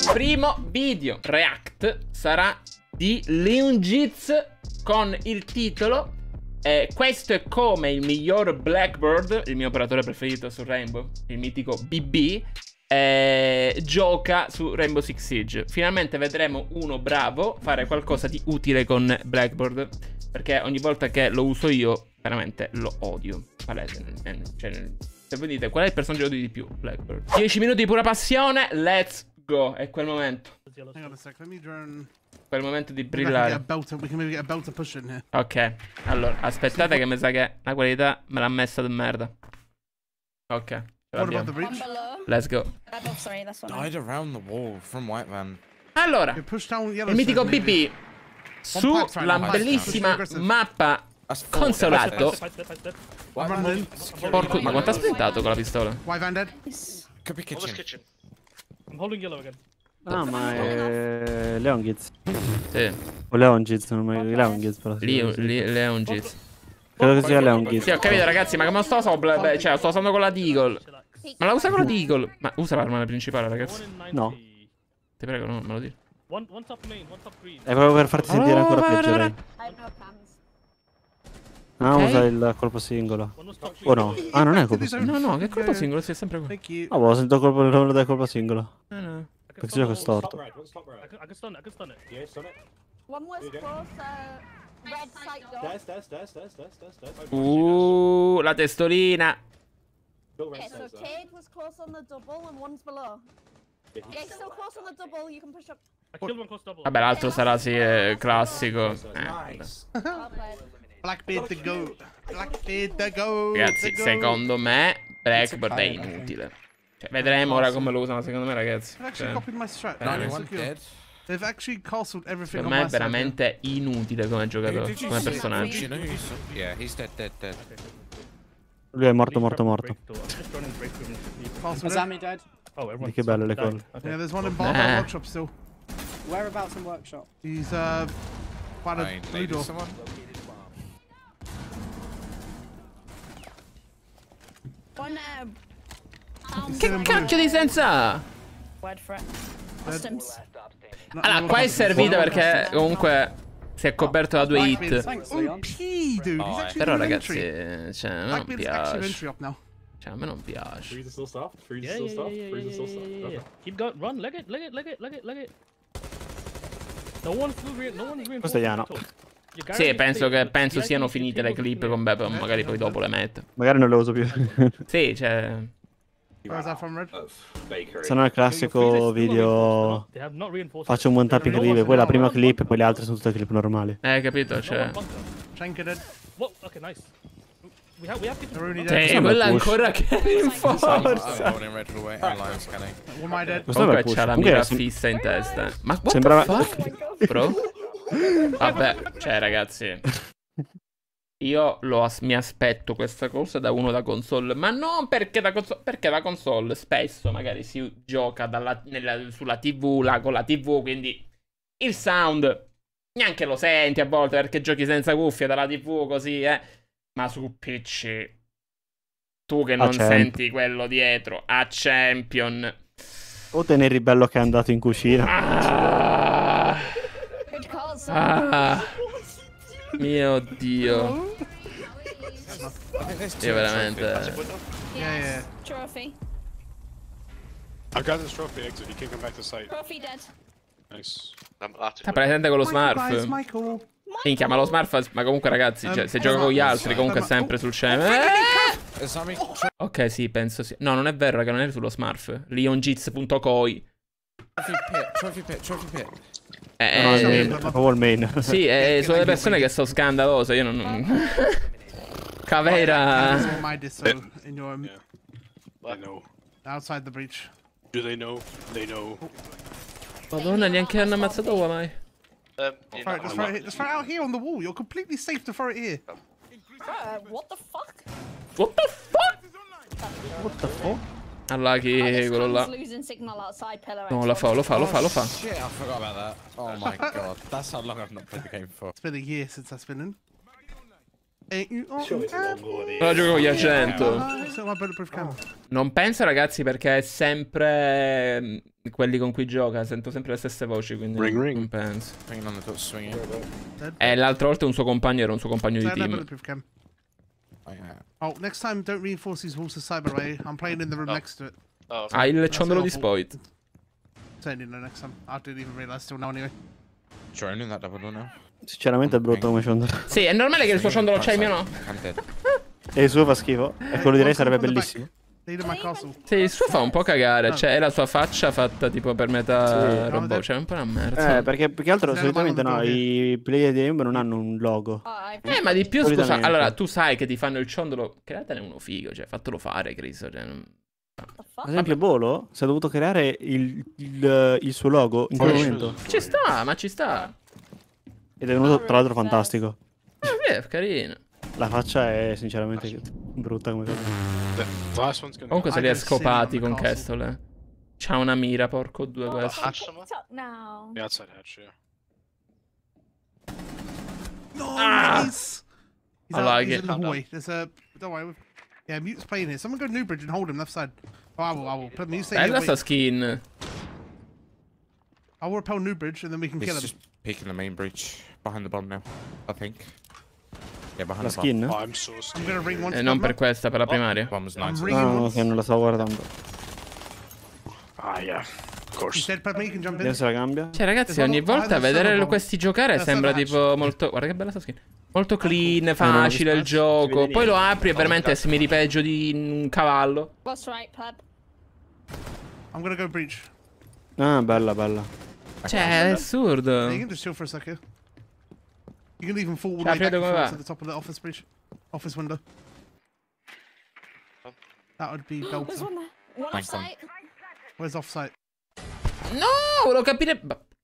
primo video react sarà di Leongiz con il titolo questo è come il miglior Blackbird, il mio operatore preferito su Rainbow, il mitico BB, gioca su Rainbow Six Siege. Finalmente vedremo uno bravo fare qualcosa di utile con Blackbird, perché ogni volta che lo uso io veramente lo odio. Cioè, se voi dite qual è il personaggio che odi di più, Blackbird. 10 minuti di pura passione, let's go. È quel momento. Quel momento di brillare. Ok, allora aspettate che mi sa che la qualità me l'ha messa di merda. Ok, ce l'abbiamo. Let's go. Allora, il mitico BB sulla bellissima mappa consolato. Porco, ma quanto ha sprintato con la pistola? Ah, ma è Leongiz. Sì. O Leongiz, non mi Leongiz però. Leongiz. Credo che sia Leongiz. Sì, ho capito ragazzi, ma come sto usando? Cioè, sto usando con la Deagle. Ma la usa con la Deagle. Ma usa l'arma principale, ragazzi. No. Ti prego, no, me lo dici. È proprio per farti sentire ancora peggio, Ray. Ah, Ok. usa il colpo singolo. O no? Ah, non è colpo singolo. No, che colpo singolo, sei sempre qua. Ah, ho sentito il colpo del colpo singolo. No. Questo gioco è storto. One was close, red sight door. La testolina. Okay, so Cade was close on the double and one's below. Yeah, he's still close on the double, you can push up. Vabbè, l'altro sarà sì, classico. Vabbè. Well played. Blackbeard the goat. Blackbeard the goat. Ragazzi, secondo me Blackbird è inutile. Cioè, vedremo ora come lo usano, secondo me, ragazzi. They've actually Cioè, copied my strat. veramente. They've actually castled everything Secondo on me my è side. veramente inutile come giocatore, come personaggio. Lui è morto. Azami dead. Di che bello le cose. Yeah, there's one in Barber Workshop still. Whereabouts in workshop? He's quite a blue door. One, Che cacchio di senso ha? word for it. Customs. Allora, qua è servita perché comunque si è coperto da 2 hit. Thanks, OP, Leon. dude. He's actually Però in ragazzi, inventory. cioè, a me non Blackbeard's actually piace. inventory up now. Cioè, a me non piace. Freeze is still stuff. Freeze is Yeah, still yeah, stuff. yeah, Freeze is still yeah, stuff. yeah, yeah. Okay. Keep going, run, leg it. No one's reinforced. Questo è Iano. Sì, penso siano finite le clip con Beppo, magari poi dopo le metto. Magari non le uso più. Sì, cioè... Where's that from, Red? Se no è il classico video. Faccio un one tap incredibile, poi la prima clip e poi le altre sono tutte clip normali. Capito, cioè... Schenker dead. Okay, nice. We have people. Rooney dead. Sì, quella ancora che rinforza. One my dead. Questo è Comunque il push. c'ha la Comunque mira sem- fissa in testa. Ma what sembrava- the fuck, bro? Vabbè, cioè ragazzi, io mi aspetto questa cosa da uno da console. Ma non perché da console, perché da console spesso magari si gioca sulla TV, là con la TV, quindi il sound neanche lo senti a volte perché giochi senza cuffie dalla TV così, ma su PC tu che non senti quello dietro a Champion. O te ne eri bello che è andato in cucina. Good call, son. Mio Dio. Io veramente... Yeah. Trophy. I've got this trophy exit. You can come back to site. Trophy dead. Nice. Sta presente con lo Guys, smurf? Michael. Minchia, ma lo smurf... Ma comunque ragazzi, cioè, se gioca con gli altri comunque è sempre sul scemo. Ok, sì, penso sì. No, non è vero, raga, non è sullo smurf. Leongiz.coi. Trophy pit. No, è proprio il main. Sì, sono le persone che sono scandalose. Io non... Cavera. That is all my disso in your I know. outside the breach. Do they know? They know. Madonna, neanche hanno ammazzato uomo mai. Just throw it out here on the wall. You're completely safe to throw it here. What the fuck? What the fuck? What the fuck? Unlucky, quello là. Losing signal outside pillar. No, lo fa. Shit, I forgot about that. Oh my god. That's how long I've not played the game for. It's been a year since I've been in. Ain't you on Lo gioco con gli argento. It's not my bulletproof cam. Non penso, ragazzi, perché è sempre quelli con cui gioca. Sento sempre le stesse voci, quindi Ring, ring. non penso. Swinging on the top, swinging. E l'altra volta un suo compagno era un suo compagno di Turn that team. bulletproof cam. Oh, yeah. Oh, next time don't reinforce these walls to side, by the way. I'm playing in the room next to it. Ah, il ciondolo di Spoit. Turn in the next time. I didn't even realize till now anyway. Drone in that double door now. Sinceramente è brutto come ciondolo. Sì, è normale che il suo ciondolo c'è, il mio no. I'm dead. E il suo fa schifo. E quello di lei sarebbe bellissimo. Lead in my castle. Sì, il suo fa un po' cagare. Cioè, è la sua faccia fatta tipo per metà Sì. robot. Cioè, è un po' una merda. Perché più che altro solitamente no, i player di Rainbow non hanno un logo. Ma di più, scusa. Solitamente. Allora, tu sai che ti fanno il ciondolo. Createne uno figo, cioè, fatelo fare, Chris. Cioè, Ad esempio Bolo si è dovuto creare il suo logo in quel momento. Ci sta, ma ci sta. Ed è venuto tra l'altro fantastico. Carino. La faccia è sinceramente brutta come cosa. The last one's gonna. Comunque se li I ha can see scopati him on con the castle. Castle, C'ha una mira, porco due questo. Now. Yeah, outside hatch, yeah. Nice! He's I out, like he's it. in the hallway. There's a... Don't worry. Yeah, Mute's playing here. Someone go Newbridge and hold him left side. Oh, I will. Put Mute stay here. Bella sta Wait. skin. I will repel Newbridge and then we can kill He's him. just peeking the main breach. Behind the bomb now, I think. Yeah, behind La the bomb. skin? Oh, I'm so I'm scared. gonna ring one. E non per questa, per la primaria. Bomb was I'm nice. ringing No, once. che non la stavo guardando. Ah, yeah. Of He's course. dead, Padme, you can jump in. Adesso la cambia. Cioè, ragazzi, Sono- ogni volta sono vedere bomb. questi giocare Sono sembra hatch. tipo molto... Guarda che bella sta skin. Molto clean, non ho facile il visto. gioco. Si vede Poi lo niente. apri e veramente mi ripeggio di un cavallo. What's right, Pad? I'm gonna go breach. Ah, bella, bella. Cioè, è assurdo. Yeah, you can just chill for a sec here. You can even fall all the Ciao, way back Fredo, come before va? it's at the top of the office breach. Office window. That would be There's belter. one there. One Thanks, off site. Where's offsite? No, volevo capire...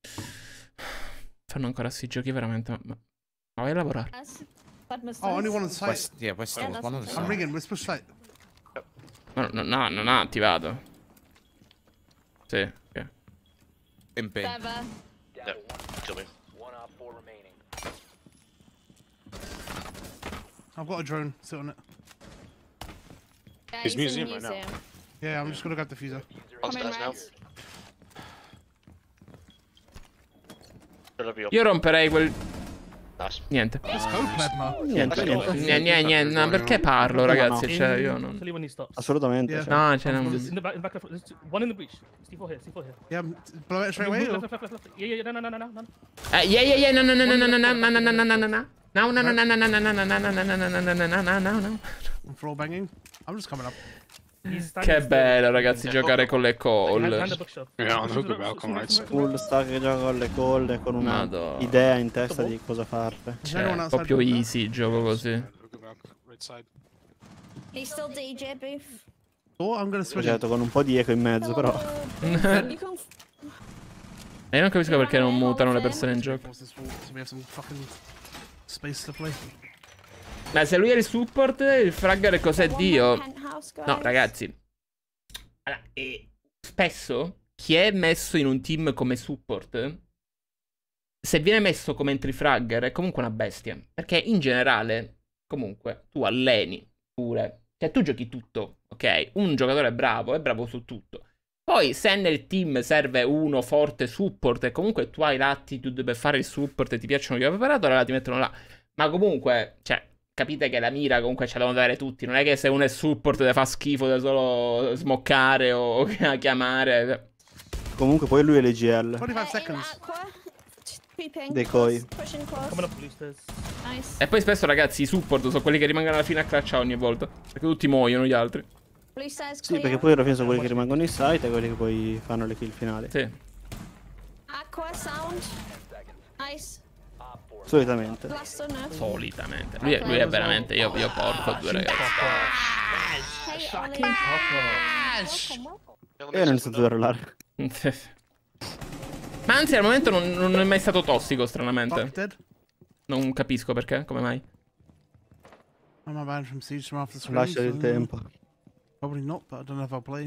Fanno ancora sti giochi veramente... Ma vai a lavorare. Pad must Oh, only one on site. West, yeah, West still that's one on the fine. I'm side. ringing. Let's push site. No, non ha attivato. Sì, ok. In bin. Feather. I've got a drone. Sit on it. Yeah, He's in the museum right now. Yeah, I'm just gonna grab the fuser. Come in, Reds. Io romperei quel... Niente. Let's go, Padma. Niente. Niente, no, perché parlo, ragazzi? Cioè, io non... Tell you when he stops. Assolutamente. Yeah. cioè. No, cioè, non... In the back left. One in the breach. C4 here. C4 here. Yeah, blow it straight away. Or... Left. Yeah. No. no, no. I'm floor banging. I'm just coming up. He's standing Che still. bello, ragazzi, giocare con le Behind the call. bookshelf. Yeah, on the hook of balcony, right? Full sta che gioca con le colle, con una Madonna. idea in testa di cosa fare. Is anyone Cioè, outside? proprio easy il gioco così. Hook of balcony, right side. He's still DJ booth. Oh, I'm gonna switch. Certo, con un po' di eco in mezzo, però. You can E io non capisco perché non mutano le persone in gioco. Force this wall so we have some fucking space to play. Ma se lui è il support, il fragger cos'è Dio? penthouse, guys. No, ragazzi. Allora, spesso chi è messo in un team come support, se viene messo come entry fragger, è comunque una bestia. Perché in generale, comunque, tu alleni pure. Cioè, tu giochi tutto, ok? Un giocatore è bravo su tutto. Poi, se nel team serve uno forte support e comunque tu hai l'attitude per fare il support e ti piacciono gli operatori, allora ti mettono là. Ma comunque, cioè, capite che la mira comunque ce la devono dare tutti. Non è che se uno è support deve fa schifo, deve solo smoccare o chiamare. Comunque poi lui è l'EGL. 25 In seconds. aqua. Peeping. Decoy. Close, pushing close. Coming up blue stairs. Nice. E poi spesso, ragazzi, i support sono quelli che rimangono alla fine a clutch ogni volta. Perché tutti muoiono gli altri. Blue stairs Sì, clear. perché poi alla fine sono quelli che rimangono in site e quelli che poi fanno le kill finali. Sì. Aqua sound. Nice. Solitamente. Blast on earth. Solitamente. Lui è veramente. Io porco due ragazzi. Hey, Ollie. Welcome. E io non ho iniziato a rollare. Ma anzi, al momento non è mai stato tossico, stranamente. Fuck, dead. Non capisco perché, come mai. Am I banned from Siege from after screen? Lascia il tempo. Probably not, but I don't know if I'll play.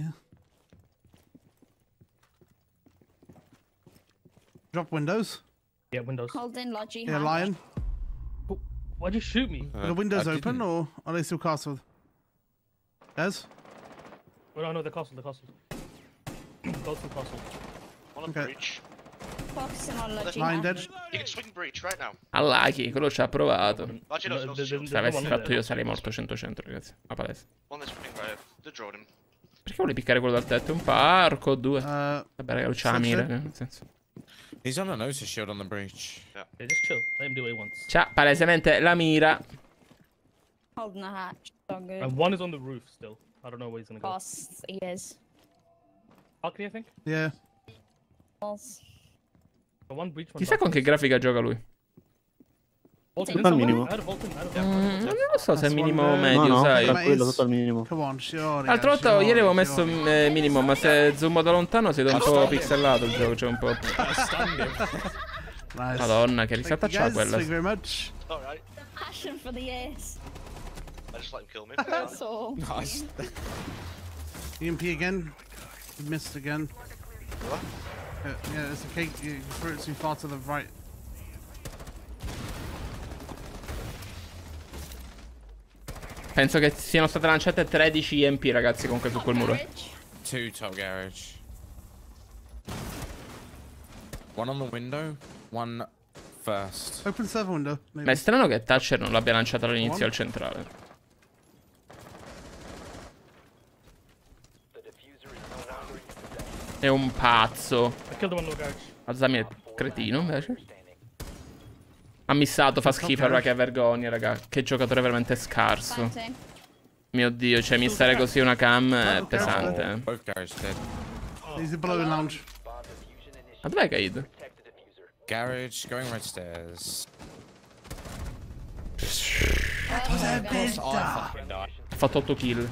Drop windows. Yeah, windows. Hold in, Logi. Yeah, lion. Why'd you shoot me? Are the windows I open didn't. or are they still castled? Des? Well, no, the castle, the castle. Go through castle. On a Okay. breach. Focusing on the Mine dead. You can swing breach right now. A Lucky, quello ci ha provato. Actually, no, The- the- no, Se l'avessi one fatto there. io sarei morto 100-100, ragazzi. A palestra. one that's swing right. They drawed him. Perché vuole piccare quello dal tetto? Un parco, due. Vabbè, raga, c'ha la mira, nel senso. He's on a notice shield on the breach. Yeah, just chill. Let him do what he wants. C'ha palesemente la mira. Holding the hatch. So good. And one is on the roof still. I don't know where he's gonna go. Boss, he is. Balcony, I think. Yeah. Boss. The one breach. One Chissà con che grafica gioca lui. Bolton in Tutto al somewhere? minimo. I had a Bolton, I had a Non Bolton. lo so se è That's minimo o one there. medio, No, no, sai. tranquillo, tutto al minimo. Come on, surely. L'altra volta, ieri avevo messo surely. minimo, ma se zoomo da lontano si vede un po' pixelato il gioco, c'è un po'. Nice. Madonna, che Thank risata you c'ha guys, quella. thank you very much. Alright. Passion for the ace. I just let him kill me. That's all. Nice. EMP again. You missed again. What? Yeah, it's a cake. You threw it too far to the right. Penso che siano state lanciate 13 EMP, ragazzi, comunque su quel muro. Garage. 2 top garage. One on the window, one first. Open server window. Ma è Maybe. strano che Thatcher non l'abbia lanciato all'inizio al centrale. È un pazzo. I killed the one in the garage. Azami è cretino, invece. Ha missato, fa schifo, allora che vergogna, raga. Che giocatore veramente scarso. Bounty. Mio Dio, cioè missare così una cam è pesante. eh. Both garage dead. He's below in lounge. Ma dov'è Kaid? Garage, going red stairs. Ha fatto 8 kill.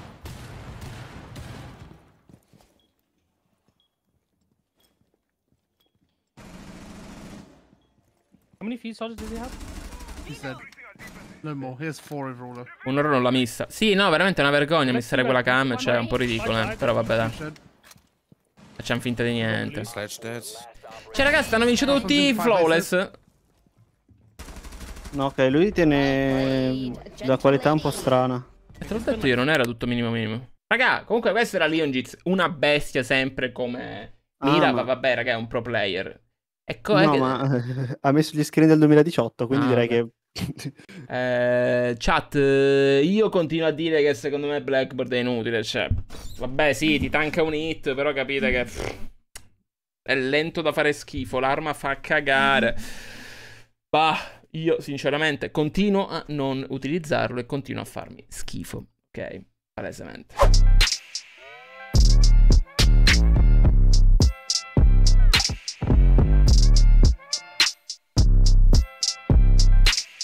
How many fuse charges does he have? He's dead. No more. He has 4 overall though. Un'ora non l'ha missa. Sì, no, veramente è una vergogna missare quella cam, cioè è un po' ridicolo, Però vabbè, dai. Dead. Facciamo finta di niente. Sledge dead. Cioè, ragazzi, stanno vincendo tutti flawless. No, ok, lui tiene la qualità un po' strana. E te l'ho detto io, non era tutto minimo minimo. Raga, comunque questo era Leon Jitz, una bestia sempre come mira, ma- vabbè, raga, è un pro player. Ecco, No, ma ha messo gli screen del 2018, quindi Ah, direi vabbè. che... Chat, io continuo a dire che secondo me Blackboard è inutile, cioè, vabbè, sì, ti tanca un hit, però capite che è lento da fare schifo, l'arma fa cagare. Bah, io sinceramente continuo a non utilizzarlo e continuo a farmi schifo, ok? Palesemente.